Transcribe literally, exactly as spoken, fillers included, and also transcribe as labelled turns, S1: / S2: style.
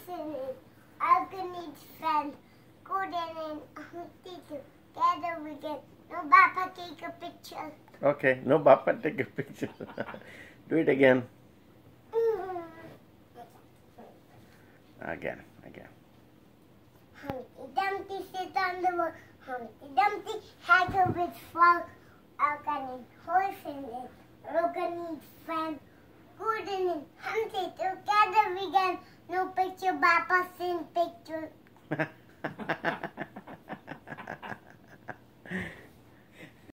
S1: in it. Alka needs friends. Golden and Humpty together we get. No, Papa, take a picture.
S2: Okay, no, Papa, take a picture. Do it again. Again, again.
S1: Humpty Dumpty sit on the wall. Humpty Dumpty had a big frog. Alka needs horse in it. Alka needs friends. Golden and Humpty together we get. No picture, Papa, sing picture.